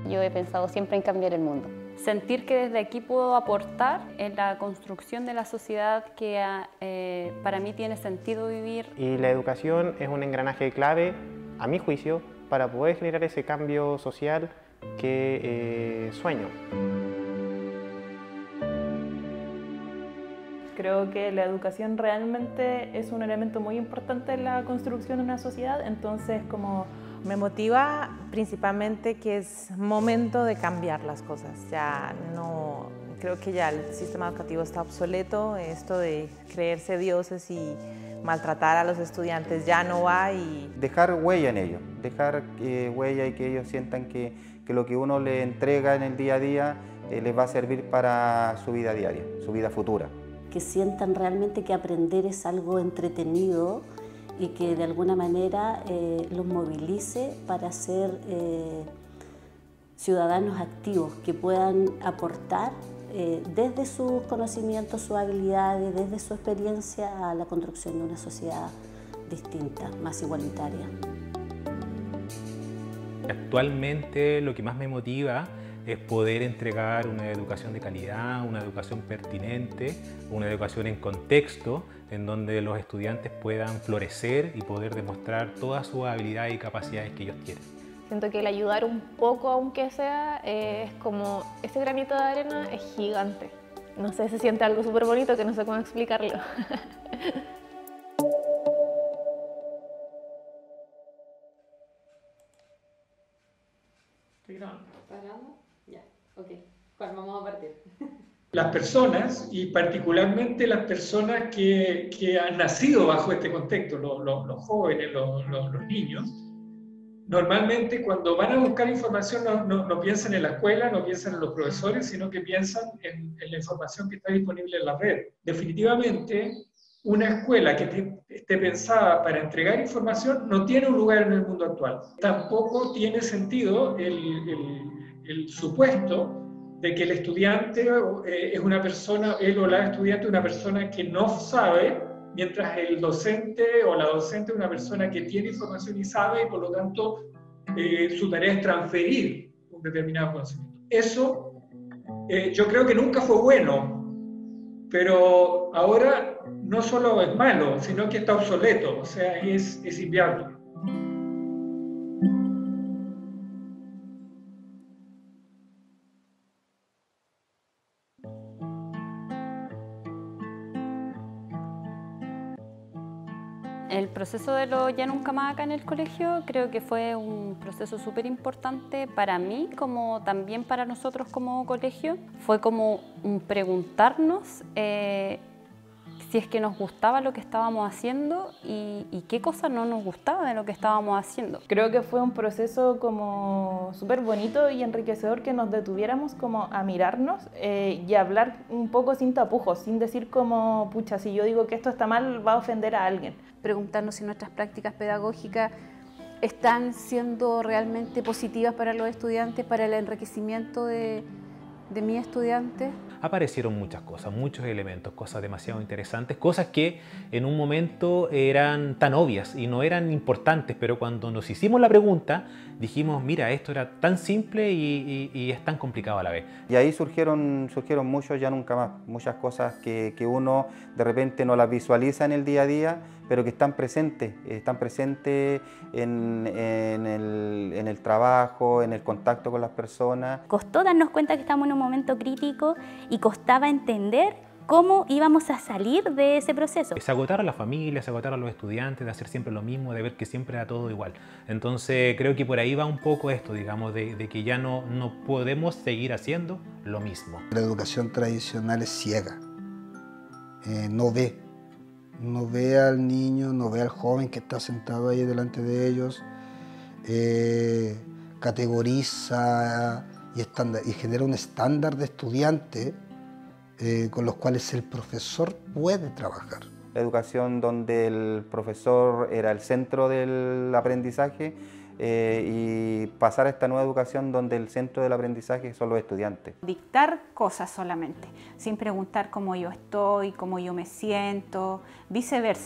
Yo he pensado siempre en cambiar el mundo. Sentir que desde aquí puedo aportar en la construcción de la sociedad que para mí tiene sentido vivir. Y la educación es un engranaje clave, a mi juicio, para poder generar ese cambio social que sueño. Creo que la educación realmente es un elemento muy importante en la construcción de una sociedad, entonces como me motiva principalmente que es momento de cambiar las cosas. Ya no, creo que ya el sistema educativo está obsoleto, esto de creerse dioses y maltratar a los estudiantes ya no va. Y dejar huella en ellos, dejar huella y que ellos sientan que lo que uno les entrega en el día a día les va a servir para su vida diaria, su vida futura. Que sientan realmente que aprender es algo entretenido y que de alguna manera los movilice para ser ciudadanos activos, que puedan aportar desde sus conocimientos, sus habilidades, desde su experiencia a la construcción de una sociedad distinta, más igualitaria. Actualmente lo que más me motiva es poder entregar una educación de calidad, una educación pertinente, una educación en contexto, en donde los estudiantes puedan florecer y poder demostrar todas sus habilidades y capacidades que ellos tienen. Siento que el ayudar un poco, aunque sea, es como ese granito de arena es gigante. No sé, se siente algo súper bonito que no sé cómo explicarlo. ¿Estoy grabando? ¿Paramos? Ya, ok. ¿Cuál vamos a partir? Las personas, y particularmente las personas que han nacido bajo este contexto, los jóvenes, los niños, normalmente cuando van a buscar información no piensan en la escuela, no piensan en los profesores, sino que piensan en la información que está disponible en la red. Definitivamente, una escuela que esté pensada para entregar información no tiene un lugar en el mundo actual. Tampoco tiene sentido el supuesto de que el estudiante es una persona, él o la estudiante, una persona que no sabe, mientras el docente o la docente es una persona que tiene información y sabe, y por lo tanto su tarea es transferir un determinado conocimiento. Eso yo creo que nunca fue bueno, pero ahora no solo es malo, sino que está obsoleto, o sea, es inviable. El proceso de lo Ya Nunca Más acá en el colegio creo que fue un proceso súper importante para mí, como también para nosotros como colegio. Fue como un preguntarnos si es que nos gustaba lo que estábamos haciendo y qué cosas no nos gustaba de lo que estábamos haciendo. Creo que fue un proceso como súper bonito y enriquecedor, que nos detuviéramos como a mirarnos y a hablar un poco sin tapujos, sin decir como, pucha, si yo digo que esto está mal va a ofender a alguien. Preguntarnos si nuestras prácticas pedagógicas están siendo realmente positivas para los estudiantes, para el enriquecimiento de mi estudiante. Aparecieron muchas cosas, muchos elementos, cosas demasiado interesantes, cosas que en un momento eran tan obvias y no eran importantes, pero cuando nos hicimos la pregunta dijimos, mira, esto era tan simple y es tan complicado a la vez. Y ahí surgieron muchos Ya Nunca Más, muchas cosas que uno de repente no las visualiza en el día a día, pero que están presentes en el trabajo, en el contacto con las personas. Costó darnos cuenta que estamos en un momento crítico y costaba entender cómo íbamos a salir de ese proceso. Se agotaron las familias, se agotaron los estudiantes de hacer siempre lo mismo, de ver que siempre era todo igual. Entonces creo que por ahí va un poco esto, digamos, de que ya no podemos seguir haciendo lo mismo. La educación tradicional es ciega, no ve al niño, no ve al joven que está sentado ahí delante de ellos, categoriza y genera un estándar de estudiante con los cuales el profesor puede trabajar. La educación donde el profesor era el centro del aprendizaje y pasar a esta nueva educación donde el centro del aprendizaje son los estudiantes. Dictar cosas solamente, sin preguntar cómo yo estoy, cómo yo me siento, viceversa.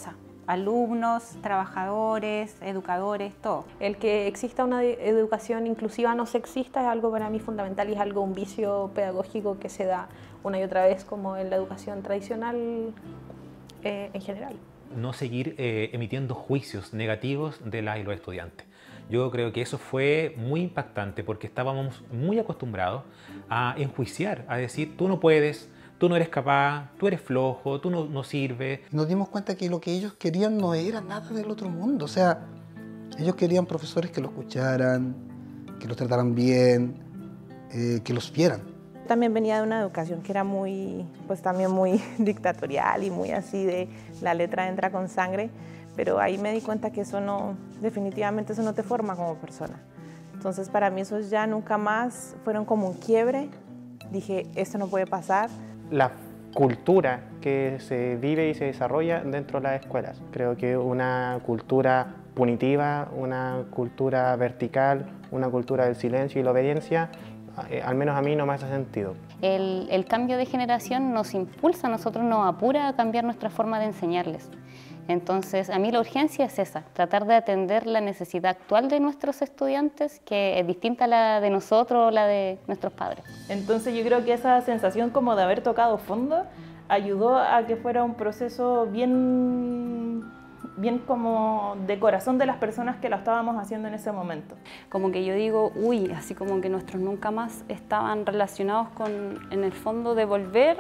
alumnos, trabajadores, educadores, todo. El que exista una educación inclusiva no sexista es algo para mí fundamental y es algo, un vicio pedagógico que se da una y otra vez como en la educación tradicional en general. No seguir emitiendo juicios negativos de las y los estudiantes. Yo creo que eso fue muy impactante porque estábamos muy acostumbrados a enjuiciar, a decir tú no puedes, tú no eres capaz, tú eres flojo, tú no sirves. Nos dimos cuenta que lo que ellos querían no era nada del otro mundo. O sea, ellos querían profesores que los escucharan, que los trataran bien, que los vieran. También venía de una educación que era muy, pues también muy dictatorial y muy así de la letra entra con sangre, pero ahí me di cuenta que eso no, definitivamente eso no te forma como persona. Entonces para mí esos ya nunca más fueron como un quiebre. Dije, esto no puede pasar. La cultura que se vive y se desarrolla dentro de las escuelas. Creo que una cultura punitiva, una cultura vertical, una cultura del silencio y la obediencia, al menos a mí no me hace sentido. El cambio de generación nos impulsa, a nosotros nos apura a cambiar nuestra forma de enseñarles. Entonces, a mí la urgencia es esa, tratar de atender la necesidad actual de nuestros estudiantes, que es distinta a la de nosotros o la de nuestros padres. Entonces yo creo que esa sensación como de haber tocado fondo ayudó a que fuera un proceso bien como de corazón de las personas que lo estábamos haciendo en ese momento. Como que yo digo, uy, así como que nuestros nunca más estaban relacionados con, en el fondo, devolver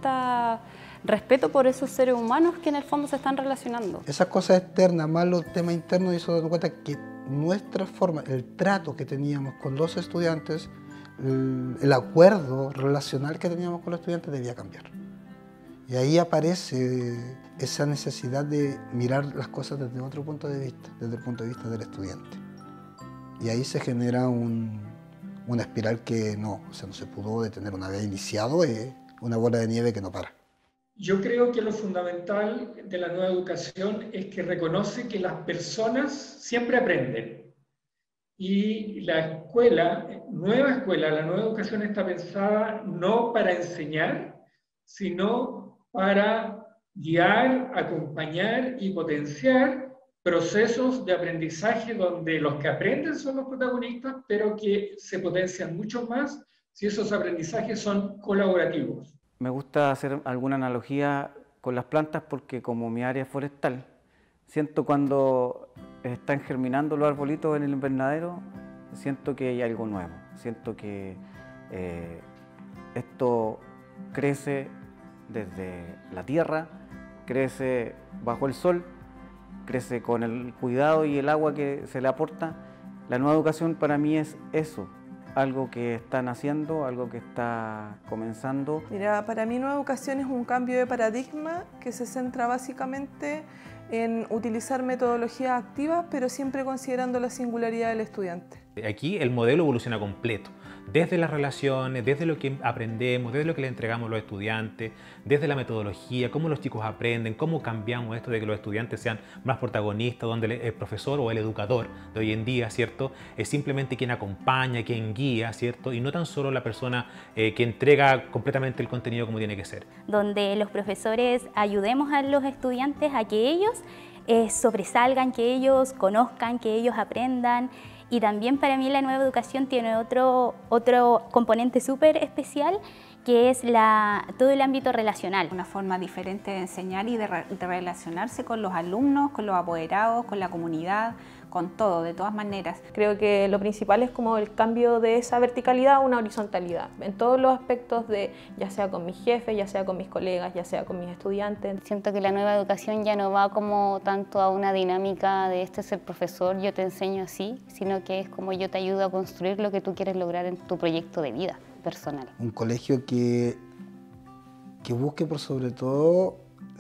respeto por esos seres humanos que en el fondo se están relacionando. Esas cosas externas, más los temas internos, y eso dando cuenta que nuestra forma, el trato que teníamos con los estudiantes, el acuerdo relacional que teníamos con los estudiantes debía cambiar. Y ahí aparece esa necesidad de mirar las cosas desde otro punto de vista, desde el punto de vista del estudiante. Y ahí se genera una espiral que no se pudo detener una vez iniciado, una bola de nieve que no para. Yo creo que lo fundamental de la nueva educación es que reconoce que las personas siempre aprenden. Y la nueva escuela, la nueva educación está pensada no para enseñar, sino para guiar, acompañar y potenciar procesos de aprendizaje donde los que aprenden son los protagonistas, pero que se potencian mucho más si esos aprendizajes son colaborativos. Me gusta hacer alguna analogía con las plantas porque como mi área es forestal, siento cuando están germinando los arbolitos en el invernadero, siento que hay algo nuevo, siento que esto crece desde la tierra, crece bajo el sol, crece con el cuidado y el agua que se le aporta. La nueva educación para mí es eso, algo que están haciendo, algo que está comenzando. Mira, para mí nueva educación es un cambio de paradigma que se centra básicamente en utilizar metodologías activas, pero siempre considerando la singularidad del estudiante. Aquí el modelo evoluciona completo, desde las relaciones, desde lo que aprendemos, desde lo que le entregamos a los estudiantes, desde la metodología, cómo los chicos aprenden, cómo cambiamos esto de que los estudiantes sean más protagonistas, donde el profesor o el educador de hoy en día, ¿cierto?, es simplemente quien acompaña, quien guía, ¿cierto?, y no tan solo la persona que entrega completamente el contenido como tiene que ser. Donde los profesores ayudemos a los estudiantes a que ellos sobresalgan, que ellos conozcan, que ellos aprendan. Y también para mí la nueva educación tiene otro componente súper especial, que es todo el ámbito relacional. Una forma diferente de enseñar y de relacionarse con los alumnos, con los apoderados, con la comunidad, con todo, de todas maneras. Creo que lo principal es como el cambio de esa verticalidad a una horizontalidad, en todos los aspectos de, ya sea con mis jefes, ya sea con mis colegas, ya sea con mis estudiantes. Siento que la nueva educación ya no va como tanto a una dinámica de este es el profesor, yo te enseño así, sino que es como yo te ayudo a construir lo que tú quieres lograr en tu proyecto de vida personal. Un colegio que busque por sobre todo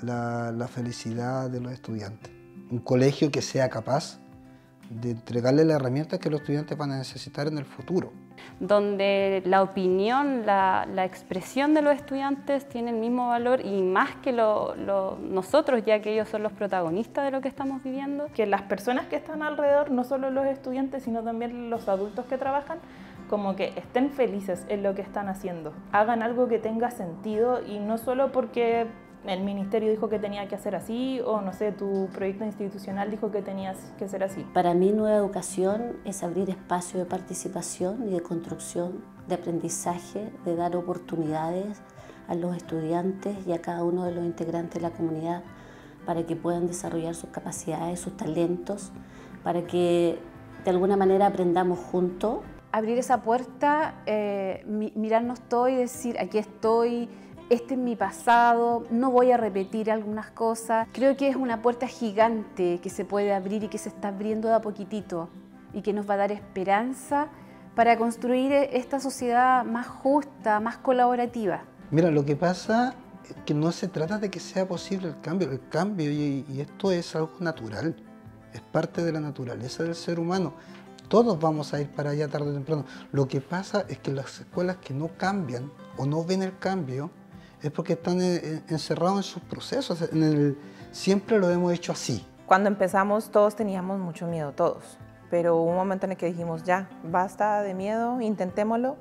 la felicidad de los estudiantes. Un colegio que sea capaz de entregarle las herramientas que los estudiantes van a necesitar en el futuro. Donde la opinión, la expresión de los estudiantes tiene el mismo valor y más que nosotros, ya que ellos son los protagonistas de lo que estamos viviendo. Que las personas que están alrededor, no solo los estudiantes, sino también los adultos que trabajan, como que estén felices en lo que están haciendo. Hagan algo que tenga sentido y no solo porque el ministerio dijo que tenía que hacer así, o no sé, tu proyecto institucional dijo que tenías que hacer así. Para mí, nueva educación es abrir espacio de participación y de construcción, de aprendizaje, de dar oportunidades a los estudiantes y a cada uno de los integrantes de la comunidad para que puedan desarrollar sus capacidades, sus talentos, para que de alguna manera aprendamos juntos. Abrir esa puerta, mirarnos todos y decir, aquí estoy, este es mi pasado, no voy a repetir algunas cosas. Creo que es una puerta gigante que se puede abrir y que se está abriendo de a poquitito y que nos va a dar esperanza para construir esta sociedad más justa, más colaborativa. Mira, lo que pasa es que no se trata de que sea posible el cambio y esto es algo natural, es parte de la naturaleza del ser humano. Todos vamos a ir para allá tarde o temprano. Lo que pasa es que las escuelas que no cambian o no ven el cambio es porque están encerrados en sus procesos. Siempre lo hemos hecho así. Cuando empezamos todos teníamos mucho miedo, todos. Pero hubo un momento en el que dijimos, ya, basta de miedo, intentémoslo.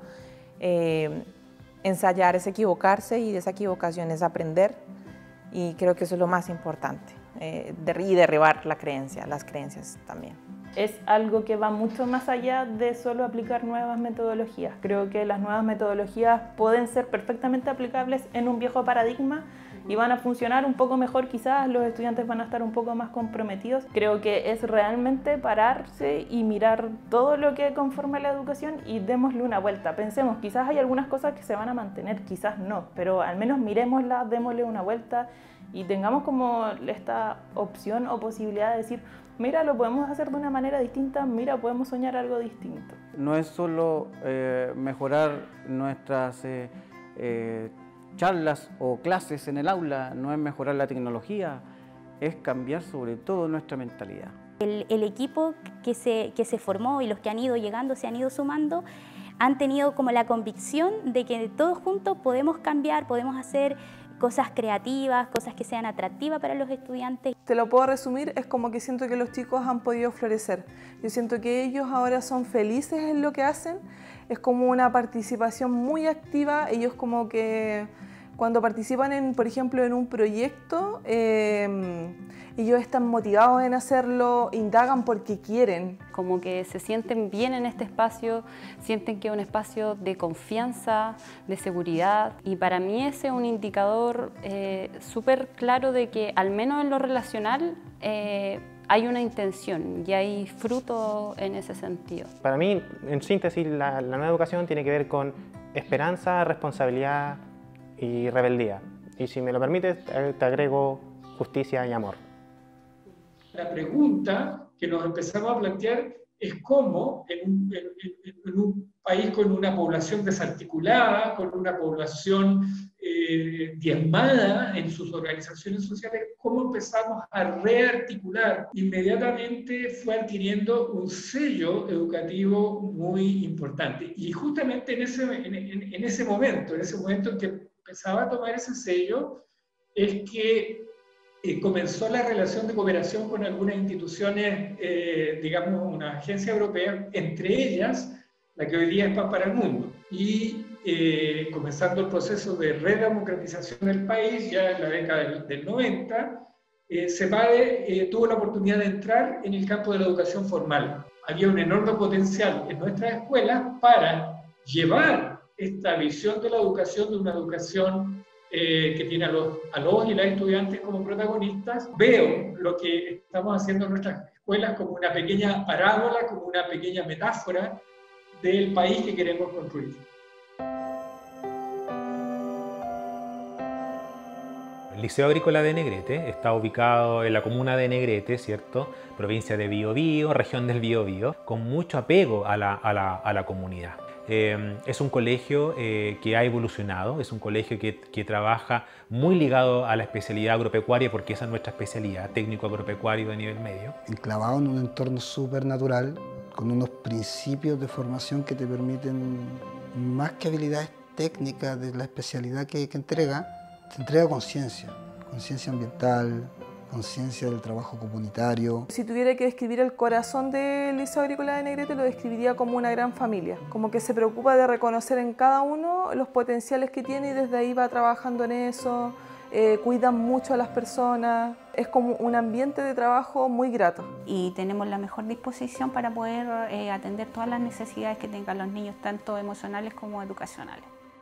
Ensayar es equivocarse y de esa equivocación es aprender. Y creo que eso es lo más importante. Y derribar las creencias también. Es algo que va mucho más allá de solo aplicar nuevas metodologías. Creo que las nuevas metodologías pueden ser perfectamente aplicables en un viejo paradigma y van a funcionar un poco mejor, quizás los estudiantes van a estar un poco más comprometidos. Creo que es realmente pararse y mirar todo lo que conforma la educación y démosle una vuelta. Pensemos, quizás hay algunas cosas que se van a mantener, quizás no, pero al menos miremoslas, démosle una vuelta y tengamos como esta opción o posibilidad de decir, mira, lo podemos hacer de una manera distinta, mira, podemos soñar algo distinto. No es solo mejorar nuestras charlas o clases en el aula, no es mejorar la tecnología, es cambiar sobre todo nuestra mentalidad. El equipo que se formó y los que han ido llegando, se han ido sumando, han tenido como la convicción de que todos juntos podemos cambiar, podemos hacer cosas creativas, cosas que sean atractivas para los estudiantes. Te lo puedo resumir, es como que siento que los chicos han podido florecer. Yo siento que ellos ahora son felices en lo que hacen, es como una participación muy activa, ellos como que cuando participan, por ejemplo, en un proyecto, ellos están motivados en hacerlo, indagan porque quieren. Como que se sienten bien en este espacio, sienten que es un espacio de confianza, de seguridad. Y para mí ese es un indicador súper claro de que, al menos en lo relacional, hay una intención y hay fruto en ese sentido. Para mí, en síntesis, la nueva educación tiene que ver con esperanza, responsabilidad y rebeldía. Y si me lo permites, te agrego justicia y amor. La pregunta que nos empezamos a plantear es cómo en un país con una población desarticulada, con una población diezmada en sus organizaciones sociales, cómo empezamos a rearticular. Inmediatamente fue adquiriendo un sello educativo muy importante. Y justamente en ese momento en que empezaba a tomar ese sello, es que comenzó la relación de cooperación con algunas instituciones, digamos una agencia europea, entre ellas la que hoy día es Pan para el Mundo. Y comenzando el proceso de redemocratización del país, ya en la década del 90, CEPADE tuvo la oportunidad de entrar en el campo de la educación formal. Había un enorme potencial en nuestras escuelas para llevar esta visión de la educación, de una educación que tiene a los y las estudiantes como protagonistas. Veo lo que estamos haciendo en nuestras escuelas como una pequeña parábola, como una pequeña metáfora del país que queremos construir. El Liceo Agrícola de Negrete está ubicado en la comuna de Negrete, ¿cierto? Provincia de Biobío, región del Biobío, con mucho apego a la comunidad. Es un colegio que ha evolucionado, es un colegio que trabaja muy ligado a la especialidad agropecuaria, porque esa es nuestra especialidad, técnico agropecuario de nivel medio. Enclavado en un entorno súper natural, con unos principios de formación que te permiten, más que habilidades técnicas de la especialidad que entrega, te entrega conciencia ambiental, conciencia del trabajo comunitario. Si tuviera que describir el corazón del Liceo Agrícola de Negrete, lo describiría como una gran familia, como que se preocupa de reconocer en cada uno los potenciales que tiene y desde ahí va trabajando en eso, cuidan mucho a las personas, es como un ambiente de trabajo muy grato. Y tenemos la mejor disposición para poder atender todas las necesidades que tengan los niños, tanto emocionales como educacionales.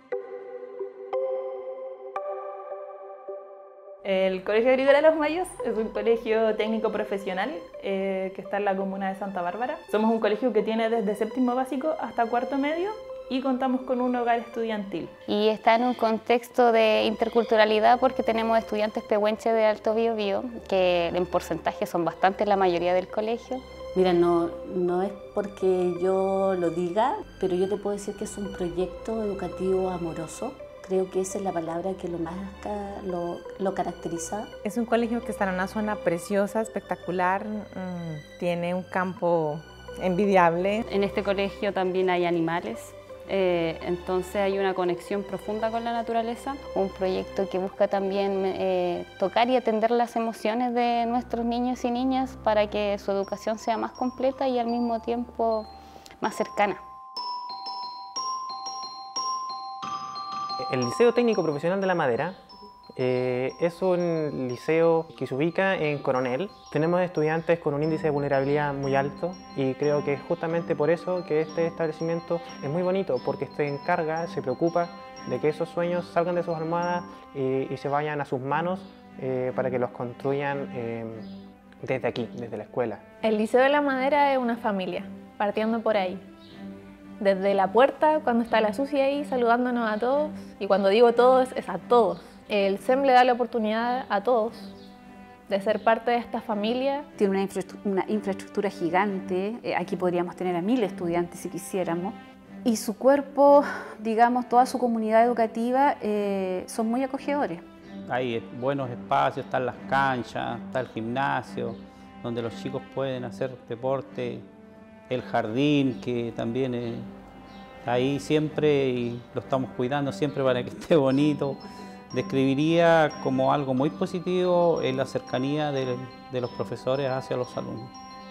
El Colegio Agrícola Los Mayos es un colegio técnico profesional que está en la comuna de Santa Bárbara. Somos un colegio que tiene desde séptimo básico hasta cuarto medio y contamos con un hogar estudiantil. Y está en un contexto de interculturalidad porque tenemos estudiantes pehuenches de Alto Biobío, que en porcentaje son bastante la mayoría del colegio. Mira, no es porque yo lo diga, pero yo te puedo decir que es un proyecto educativo amoroso. Creo que esa es la palabra que lo caracteriza. Es un colegio que está en una zona preciosa, espectacular, tiene un campo envidiable. En este colegio también hay animales, entonces hay una conexión profunda con la naturaleza. Un proyecto que busca también tocar y atender las emociones de nuestros niños y niñas para que su educación sea más completa y al mismo tiempo más cercana. El Liceo Técnico Profesional de la Madera es un liceo que se ubica en Coronel. Tenemos estudiantes con un índice de vulnerabilidad muy alto y creo que es justamente por eso que este establecimiento es muy bonito, porque se encarga, se preocupa de que esos sueños salgan de sus almohadas y se vayan a sus manos para que los construyan desde aquí, desde la escuela. El Liceo de la Madera es una familia, partiendo por ahí. Desde la puerta, cuando está la Susi ahí saludándonos a todos, y cuando digo todos, es a todos. El SEM le da la oportunidad a todos de ser parte de esta familia. Tiene una infraestructura gigante, aquí podríamos tener a 1000 estudiantes si quisiéramos. Y su cuerpo, digamos, toda su comunidad educativa son muy acogedores. Hay buenos espacios, están las canchas, está el gimnasio, donde los chicos pueden hacer deporte. El jardín, que también está ahí siempre y lo estamos cuidando siempre para que esté bonito. Describiría como algo muy positivo en la cercanía de los profesores hacia los alumnos.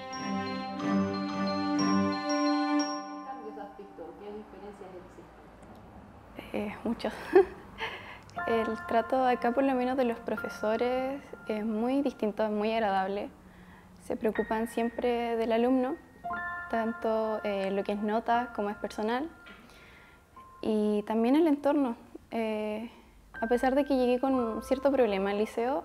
Muchos. El trato acá, por lo menos de los profesores, es muy distinto, es muy agradable. Se preocupan siempre del alumno, tanto lo que es notas como es personal, y también el entorno. A pesar de que llegué con un cierto problema al liceo,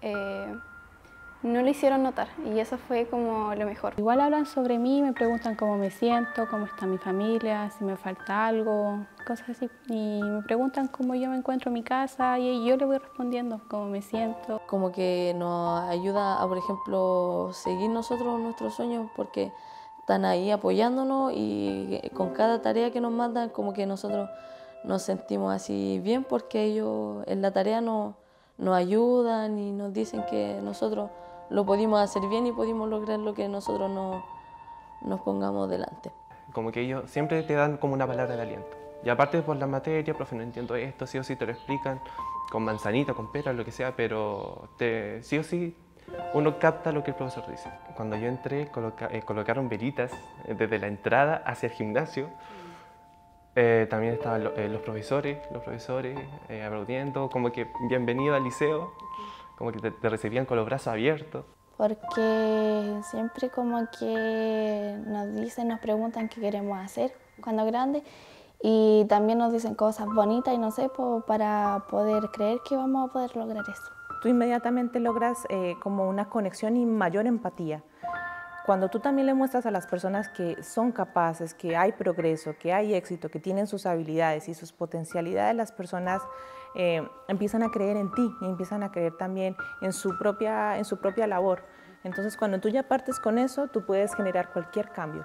no lo hicieron notar y eso fue como lo mejor. Igual hablan sobre mí, me preguntan cómo me siento, cómo está mi familia, si me falta algo, cosas así. Y me preguntan cómo yo me encuentro en mi casa y yo le voy respondiendo cómo me siento. Como que nos ayuda a, por ejemplo, seguir nosotros nuestros sueños porque están ahí apoyándonos y con cada tarea que nos mandan como que nosotros nos sentimos así bien porque ellos en la tarea nos ayudan y nos dicen que nosotros lo pudimos hacer bien y pudimos lograr lo que nosotros nos pongamos delante. Como que ellos siempre te dan como una palabra de aliento. Y aparte por la materia, profe, no entiendo esto, sí o sí te lo explican con manzanita, con pera, lo que sea, pero sí o sí uno capta lo que el profesor dice. Cuando yo entré, colocaron velitas desde la entrada hacia el gimnasio. También estaban los profesores aplaudiendo, como que bienvenido al liceo, como que te recibían con los brazos abiertos. Porque siempre como que nos preguntan qué queremos hacer cuando grandes y también nos dicen cosas bonitas y no sé, para poder creer que vamos a poder lograr eso. Tú inmediatamente logras como una conexión y mayor empatía. Cuando tú también le muestras a las personas que son capaces, que hay progreso, que hay éxito, que tienen sus habilidades y sus potencialidades, las personas empiezan a creer en ti y empiezan a creer también en su propia labor. Entonces, cuando tú ya partes con eso, tú puedes generar cualquier cambio.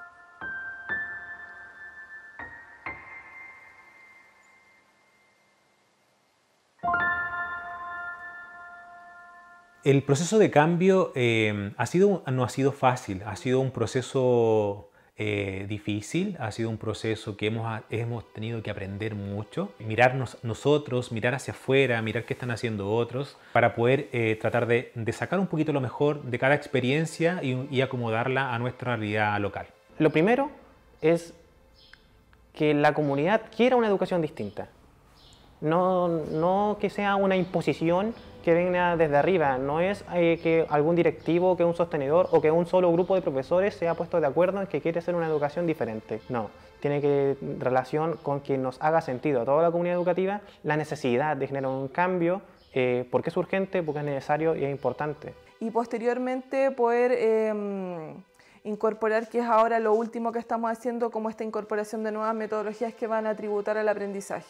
El proceso de cambio no ha sido fácil, ha sido un proceso difícil, ha sido un proceso que hemos tenido que aprender mucho, mirarnos nosotros, mirar hacia afuera, mirar qué están haciendo otros, para poder tratar de sacar un poquito lo mejor de cada experiencia y acomodarla a nuestra realidad local. Lo primero es que la comunidad quiera una educación distinta. No que sea una imposición que venga desde arriba, no es que algún directivo, que un sostenedor o que un solo grupo de profesores se ha puesto de acuerdo en que quiere hacer una educación diferente. No, tiene que relación con que nos haga sentido a toda la comunidad educativa la necesidad de generar un cambio, porque es urgente, porque es necesario y es importante. Y posteriormente poder incorporar, que es ahora lo último que estamos haciendo, como esta incorporación de nuevas metodologías que van a tributar al aprendizaje.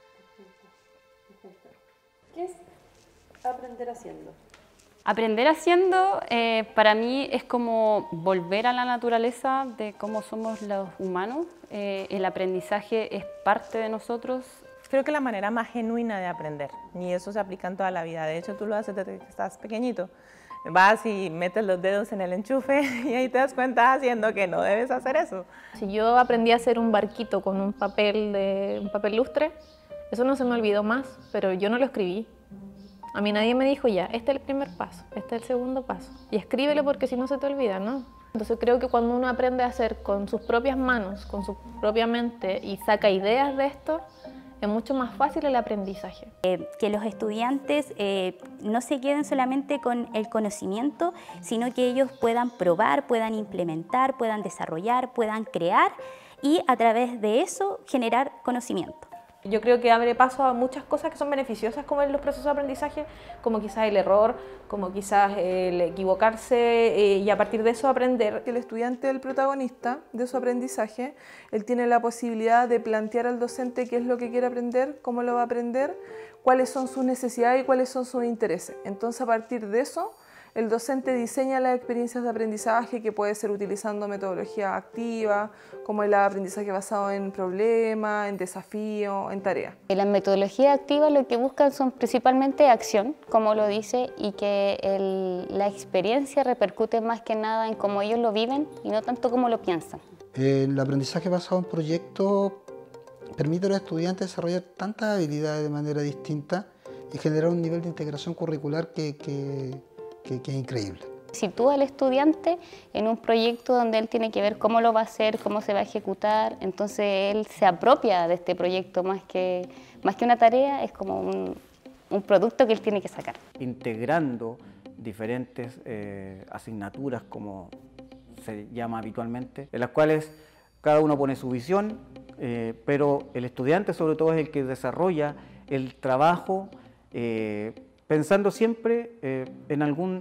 ¿Qué es aprender haciendo? Aprender haciendo para mí es como volver a la naturaleza de cómo somos los humanos. El aprendizaje es parte de nosotros. Creo que la manera más genuina de aprender, y eso se aplica en toda la vida. De hecho, tú lo haces desde que estás pequeñito. Vas y metes los dedos en el enchufe y ahí te das cuenta haciendo que no debes hacer eso. Si yo aprendí a hacer un barquito con un papel lustre, eso no se me olvidó más, pero yo no lo escribí. A mí nadie me dijo ya, este es el primer paso, este es el segundo paso. Y escríbelo porque si no se te olvida, ¿no? Entonces creo que cuando uno aprende a hacer con sus propias manos, con su propia mente y saca ideas de esto, es mucho más fácil el aprendizaje. Que los estudiantes no se queden solamente con el conocimiento, sino que ellos puedan probar, puedan implementar, puedan desarrollar, puedan crear y a través de eso generar conocimiento. Yo creo que abre paso a muchas cosas que son beneficiosas como en los procesos de aprendizaje, como quizás el error, como quizás el equivocarse y a partir de eso aprender. El estudiante es el protagonista de su aprendizaje, él tiene la posibilidad de plantear al docente qué es lo que quiere aprender, cómo lo va a aprender, cuáles son sus necesidades y cuáles son sus intereses. Entonces a partir de eso, el docente diseña las experiencias de aprendizaje que puede ser utilizando metodología activa, como el aprendizaje basado en problemas, en desafíos, en tareas. Las metodologías activas lo que buscan son principalmente acción, como lo dice, y que la experiencia repercute más que nada en cómo ellos lo viven y no tanto cómo lo piensan. El aprendizaje basado en proyectos permite a los estudiantes desarrollar tantas habilidades de manera distinta y generar un nivel de integración curricular que es increíble. Sitúa al estudiante en un proyecto donde él tiene que ver cómo lo va a hacer, cómo se va a ejecutar, entonces él se apropia de este proyecto más que una tarea, es como un producto que él tiene que sacar. Integrando diferentes asignaturas, como se llama habitualmente, en las cuales cada uno pone su visión, pero el estudiante sobre todo es el que desarrolla el trabajo pensando siempre en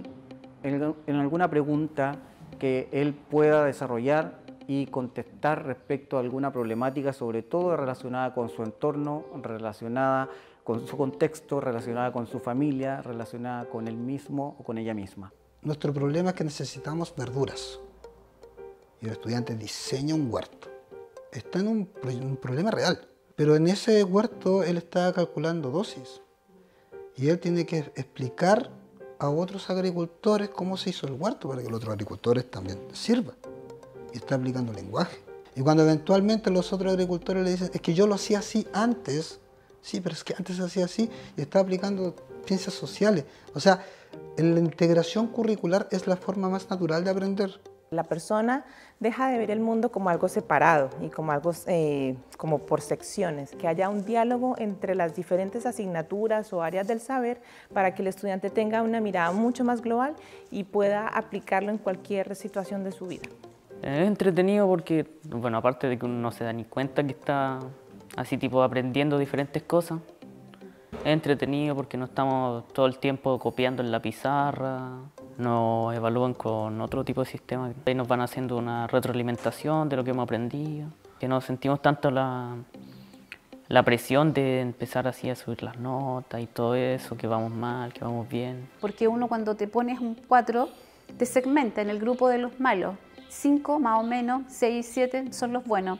alguna pregunta que él pueda desarrollar y contestar respecto a alguna problemática, sobre todo relacionada con su entorno, relacionada con su contexto, relacionada con su familia, relacionada con él mismo o con ella misma. Nuestro problema es que necesitamos verduras y el estudiante diseña un huerto. Está en un problema real, pero en ese huerto él está calculando dosis. Y él tiene que explicar a otros agricultores cómo se hizo el huerto para que los otros agricultores también sirvan. Y está aplicando lenguaje. Y cuando eventualmente los otros agricultores le dicen, es que yo lo hacía así antes, sí, pero es que antes se hacía así, y está aplicando ciencias sociales. O sea, la integración curricular es la forma más natural de aprender. La persona deja de ver el mundo como algo separado y como algo como por secciones, que haya un diálogo entre las diferentes asignaturas o áreas del saber para que el estudiante tenga una mirada mucho más global y pueda aplicarlo en cualquier situación de su vida. Es entretenido porque, bueno, aparte de que uno no se da ni cuenta que está así tipo aprendiendo diferentes cosas, es entretenido porque no estamos todo el tiempo copiando en la pizarra, nos evalúan con otro tipo de sistema. Ahí nos van haciendo una retroalimentación de lo que hemos aprendido, que no sentimos tanto la presión de empezar así a subir las notas y todo eso, que vamos mal, que vamos bien. Porque uno cuando te pones un 4 te segmenta en el grupo de los malos. 5 más o menos, 6 y 7 son los buenos.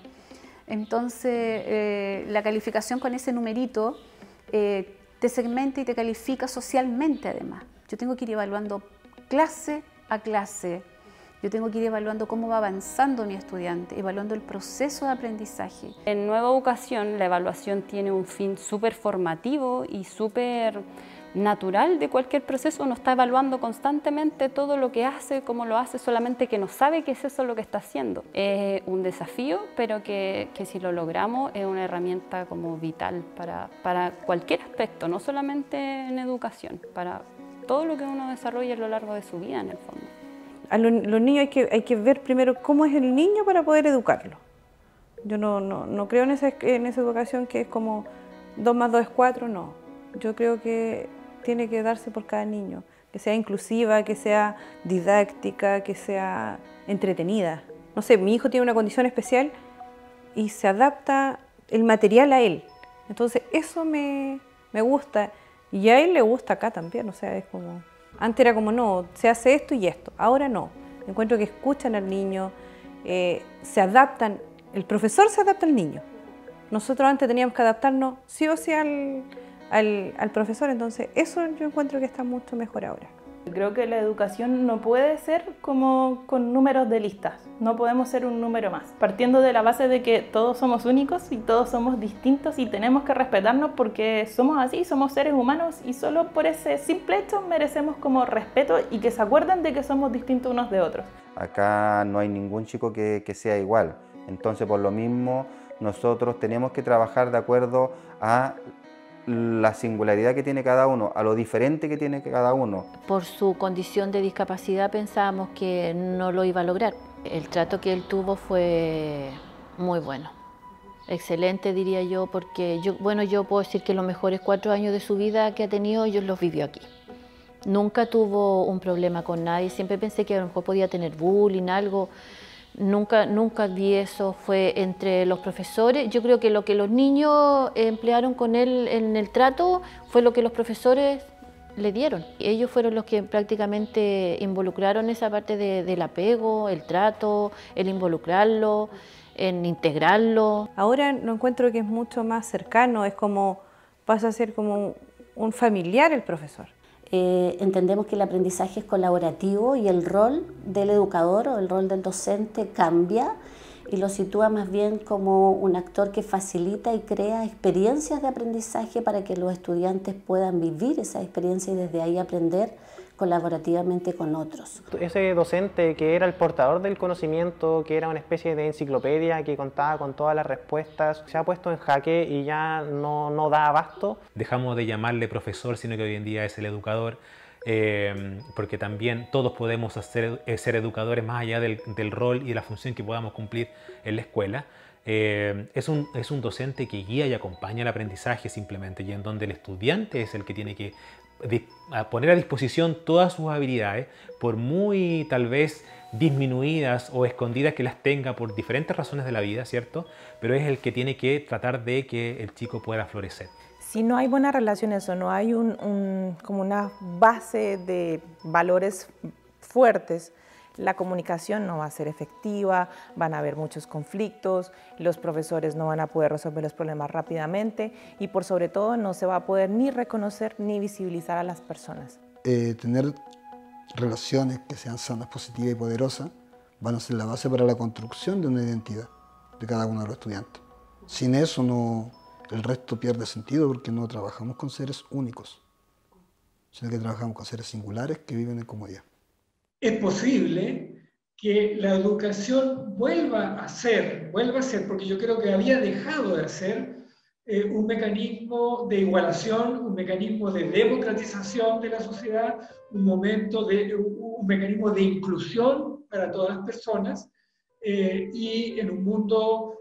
Entonces la calificación con ese numerito te segmenta y te califica socialmente además. Yo tengo que ir evaluando clase a clase, yo tengo que ir evaluando cómo va avanzando mi estudiante, evaluando el proceso de aprendizaje. En Nueva Educación la evaluación tiene un fin súper formativo y súper natural de cualquier proceso. Uno está evaluando constantemente todo lo que hace, cómo lo hace, solamente que no sabe qué es eso lo que está haciendo. Es un desafío, pero que si lo logramos es una herramienta como vital para cualquier aspecto, no solamente en educación, para todo lo que uno desarrolla a lo largo de su vida en el fondo. A los niños hay que ver primero cómo es el niño para poder educarlo. Yo no creo en esa educación que es como 2 más 2 es 4, no. Yo creo que tiene que darse por cada niño, que sea inclusiva, que sea didáctica, que sea entretenida. No sé, mi hijo tiene una condición especial y se adapta el material a él. Entonces eso me gusta y a él le gusta acá también, o sea, es como... Antes era como, no, se hace esto y esto, ahora no. Encuentro que escuchan al niño, se adaptan, el profesor se adapta al niño. Nosotros antes teníamos que adaptarnos sí o sí al profesor, entonces eso yo encuentro que está mucho mejor ahora. Creo que la educación no puede ser como con números de listas, no podemos ser un número más, partiendo de la base de que todos somos únicos y todos somos distintos y tenemos que respetarnos porque somos así, somos seres humanos y solo por ese simple hecho merecemos como respeto y que se acuerden de que somos distintos unos de otros. Acá no hay ningún chico que sea igual, entonces por lo mismo nosotros tenemos que trabajar de acuerdo a la singularidad que tiene cada uno, a lo diferente que tiene cada uno. Por su condición de discapacidad pensábamos que no lo iba a lograr. El trato que él tuvo fue muy bueno, excelente diría yo, porque yo puedo decir que los mejores 4 años de su vida que ha tenido, ellos los vivió aquí. Nunca tuvo un problema con nadie, siempre pensé que a lo mejor podía tener bullying, algo. Nunca vi eso, fue entre los profesores. Yo creo que lo que los niños emplearon con él en el trato fue lo que los profesores le dieron. Ellos fueron los que prácticamente involucraron esa parte del apego, el trato, el involucrarlo, en integrarlo. Ahora lo encuentro que es mucho más cercano, es como, pasa a ser como un familiar el profesor. Entendemos que el aprendizaje es colaborativo y el rol del educador o el rol del docente cambia y lo sitúa más bien como un actor que facilita y crea experiencias de aprendizaje para que los estudiantes puedan vivir esa experiencia y desde ahí aprender colaborativamente con otros. Ese docente que era el portador del conocimiento, que era una especie de enciclopedia que contaba con todas las respuestas, se ha puesto en jaque y ya no da abasto. Dejamos de llamarle profesor, sino que hoy en día es el educador, porque también todos podemos ser educadores más allá del rol y de la función que podamos cumplir en la escuela. Es un docente que guía y acompaña el aprendizaje simplemente, y en donde el estudiante es el que tiene que poner a disposición todas sus habilidades, por muy tal vez disminuidas o escondidas que las tenga por diferentes razones de la vida, ¿cierto? Pero es el que tiene que tratar de que el chico pueda florecer. Si no hay buenas relaciones o no hay como una base de valores fuertes, la comunicación no va a ser efectiva, van a haber muchos conflictos, los profesores no van a poder resolver los problemas rápidamente y por sobre todo no se va a poder ni reconocer ni visibilizar a las personas. Tener relaciones que sean sanas, positivas y poderosas van a ser la base para la construcción de una identidad de cada uno de los estudiantes. Sin eso el resto pierde sentido porque no trabajamos con seres únicos, sino que trabajamos con seres singulares que viven en comodidad. Es posible que la educación vuelva a ser, porque yo creo que había dejado de ser un mecanismo de igualación, un mecanismo de democratización de la sociedad, un mecanismo de inclusión para todas las personas, y en un mundo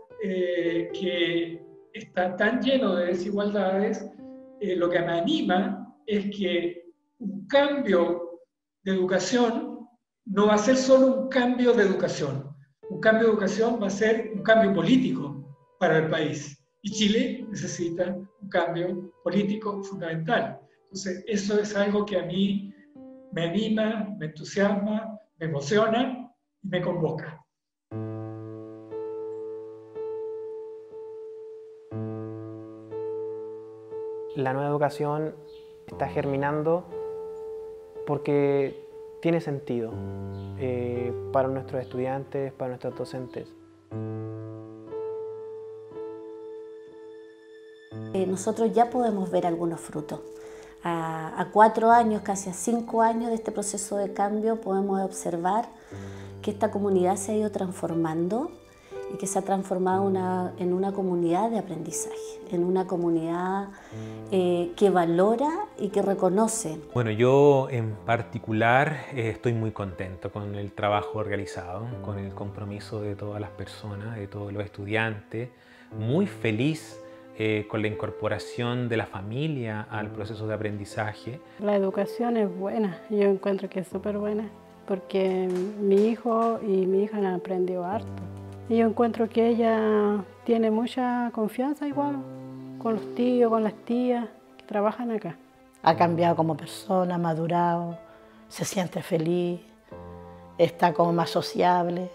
que está tan lleno de desigualdades, lo que me anima es que un cambio de educación no va a ser solo un cambio de educación. Un cambio de educación va a ser un cambio político para el país. Y Chile necesita un cambio político fundamental. Entonces, eso es algo que a mí me anima, me entusiasma, me emociona y me convoca. La nueva educación está germinando porque tiene sentido para nuestros estudiantes, para nuestros docentes. Nosotros ya podemos ver algunos frutos. a 4 años, casi a 5 años de este proceso de cambio, podemos observar que esta comunidad se ha ido transformando y que se ha transformado en una comunidad de aprendizaje, en una comunidad que valora y que reconoce. Bueno, yo en particular estoy muy contento con el trabajo realizado, con el compromiso de todas las personas, de todos los estudiantes, muy feliz con la incorporación de la familia al proceso de aprendizaje. La educación es buena, yo encuentro que es súper buena, porque mi hijo y mi hija han aprendido harto. Y yo encuentro que ella tiene mucha confianza igual con los tíos, con las tías que trabajan acá. Ha cambiado como persona, ha madurado, se siente feliz, está como más sociable.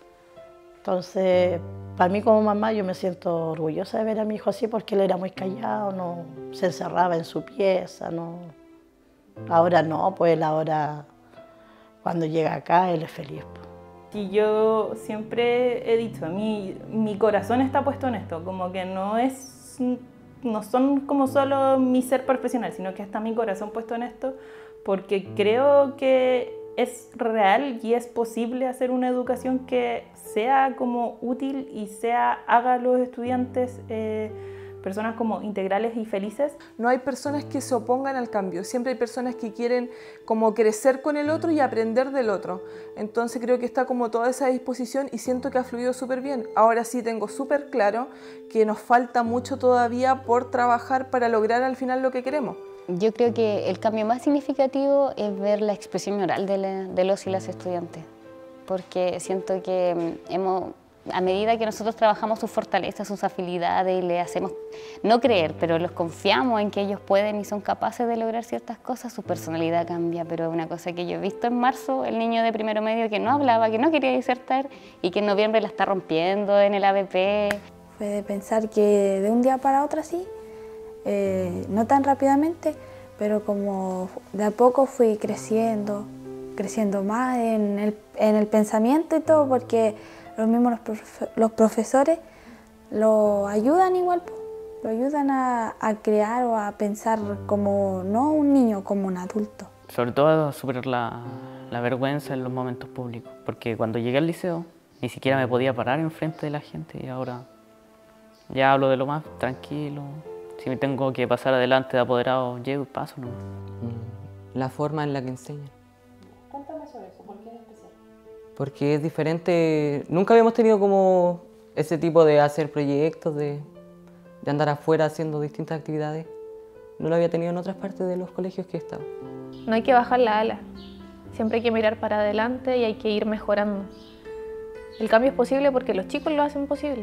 Entonces, para mí como mamá yo me siento orgullosa de ver a mi hijo así porque él era muy callado, no se encerraba en su pieza, no. Ahora no, pues él ahora cuando llega acá él es feliz. Y yo siempre he dicho, mi corazón está puesto en esto, como que no son como solo mi ser profesional, sino que está mi corazón puesto en esto, porque creo que es real y es posible hacer una educación que sea como útil y haga a los estudiantes personas como integrales y felices. No hay personas que se opongan al cambio, siempre hay personas que quieren como crecer con el otro y aprender del otro. Entonces creo que está como toda esa disposición y siento que ha fluido súper bien. Ahora sí tengo súper claro que nos falta mucho todavía por trabajar para lograr al final lo que queremos. Yo creo que el cambio más significativo es ver la expresión oral de los y las estudiantes, porque siento que a medida que nosotros trabajamos sus fortalezas, sus habilidades y le hacemos, no creer, pero los confiamos en que ellos pueden y son capaces de lograr ciertas cosas, su personalidad cambia. Pero es una cosa que yo he visto en marzo, el niño de primero medio que no hablaba, que no quería disertar y que en noviembre la está rompiendo en el ABP. Fue de pensar que de un día para otro así, no tan rápidamente, pero como de a poco fui creciendo más en el pensamiento y todo, porque los profesores lo ayudan igual, lo ayudan a crear o a pensar como no un niño, como un adulto. Sobre todo a superar la vergüenza en los momentos públicos, porque cuando llegué al liceo ni siquiera me podía parar enfrente de la gente y ahora ya hablo de lo más tranquilo. Si me tengo que pasar adelante de apoderado, llego y paso, ¿no? La forma en la que enseñan. Cuéntame sobre eso, ¿por qué es especial? Porque es diferente, nunca habíamos tenido como ese tipo de hacer proyectos, de andar afuera haciendo distintas actividades. No lo había tenido en otras partes de los colegios que he estado. No hay que bajar la ala, siempre hay que mirar para adelante y hay que ir mejorando. El cambio es posible porque los chicos lo hacen posible.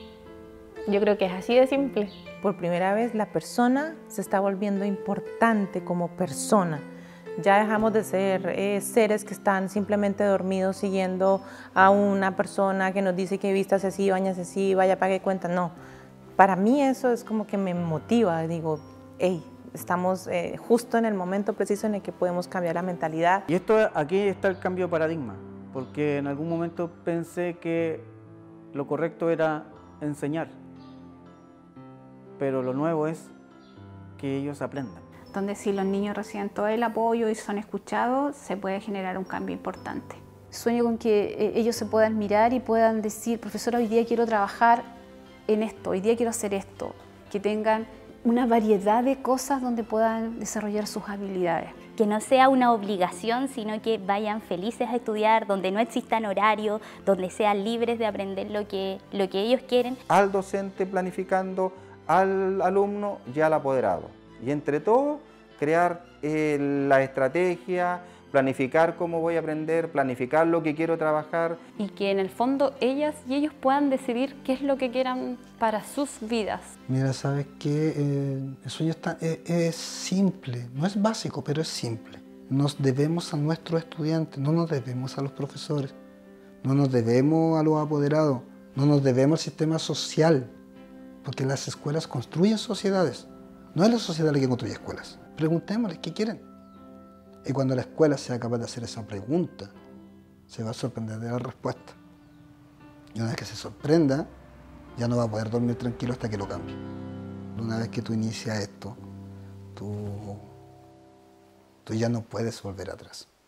Yo creo que es así de simple. Por primera vez la persona se está volviendo importante como persona. Ya dejamos de ser seres que están simplemente dormidos siguiendo a una persona que nos dice que vistas así, bañas así, vaya, pague cuenta. No, para mí eso es como que me motiva. Digo, hey, estamos justo en el momento preciso en el que podemos cambiar la mentalidad. Y aquí está el cambio de paradigma, porque en algún momento pensé que lo correcto era enseñar, pero lo nuevo es que ellos aprendan. Donde si los niños reciben todo el apoyo y son escuchados, se puede generar un cambio importante. Sueño con que ellos se puedan mirar y puedan decir, profesora, hoy día quiero trabajar en esto, hoy día quiero hacer esto, que tengan una variedad de cosas donde puedan desarrollar sus habilidades. Que no sea una obligación, sino que vayan felices a estudiar, donde no existan horarios, donde sean libres de aprender lo que ellos quieren. Al docente planificando, al alumno y al apoderado. Y entre todos, crear la estrategia, planificar cómo voy a aprender, planificar lo que quiero trabajar. Y que en el fondo ellas y ellos puedan decidir qué es lo que quieran para sus vidas. Mira, ¿sabes qué? El sueño es simple, no es básico, pero es simple. Nos debemos a nuestros estudiantes, no nos debemos a los profesores, no nos debemos a los apoderados, no nos debemos al sistema social, porque las escuelas construyen sociedades. No es la sociedad la que construye escuelas. Preguntémosles qué quieren. Y cuando la escuela sea capaz de hacer esa pregunta, se va a sorprender de la respuesta. Y una vez que se sorprenda, ya no va a poder dormir tranquilo hasta que lo cambie. Una vez que tú inicias esto, tú tú ya no puedes volver atrás.